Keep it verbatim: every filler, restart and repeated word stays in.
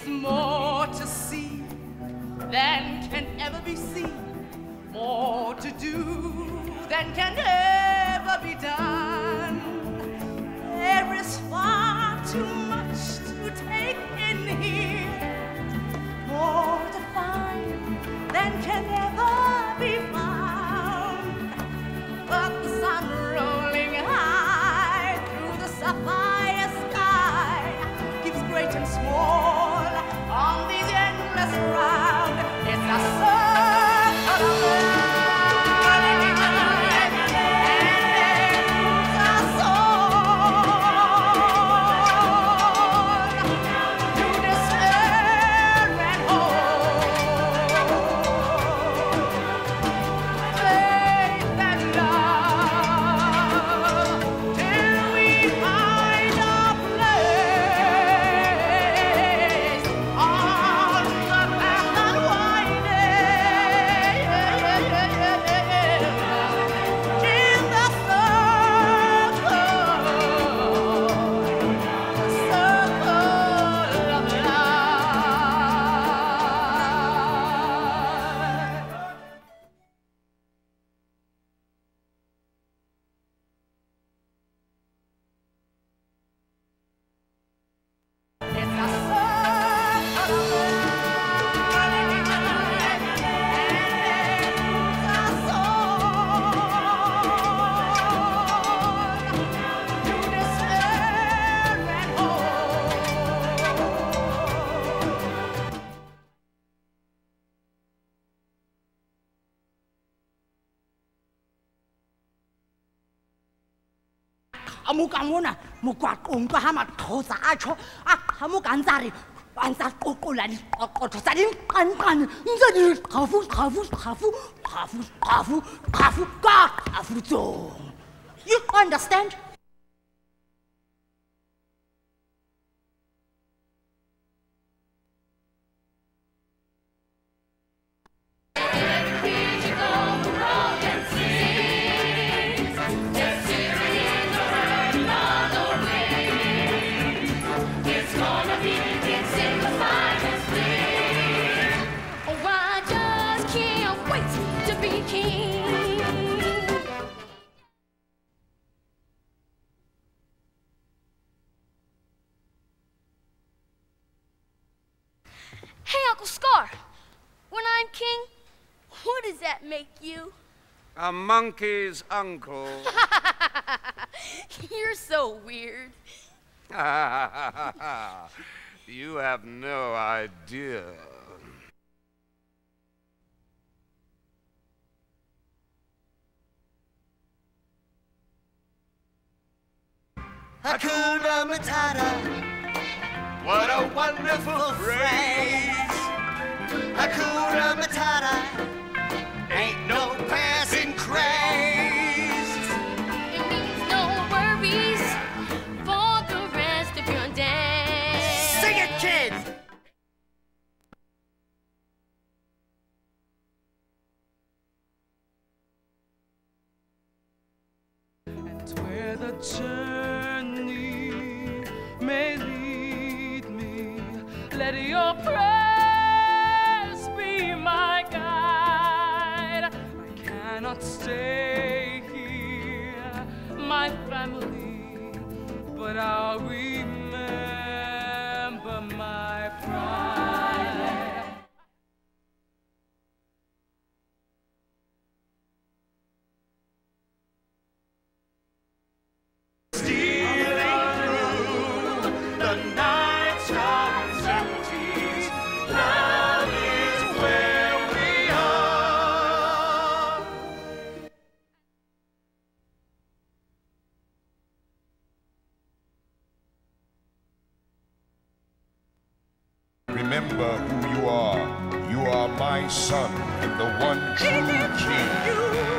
more to see than can ever be seen, more to do than can ever be done. There is far too much to take in here, more to find than can ever be found. But the sun rolling high through the sapphire sky keeps great and small on these endless round. It's a circle of life. Kamu kamu na mukwat kung kahamat ko sa acho ak kamu kansari kansar kukulan ako sa din kankan jadi kafu kafu kafu kafu kafu kafu ka kafu so you understand? Hey, Uncle Scar, when I'm king, what does that make you? A monkey's uncle. You're so weird. You have no idea. Hakuna Matata. What a wonderful phrase. Hakuna Matata. Ain't no passing craze. It means no worries for the rest of your day. Sing it, kids! And where the journey may lead me, let your prayers be my guide. I cannot stay here, my family, but I'll remember my pride. Stealing through the night shadows empties, love is where we are. Remember who you are. You are my son and the one true king.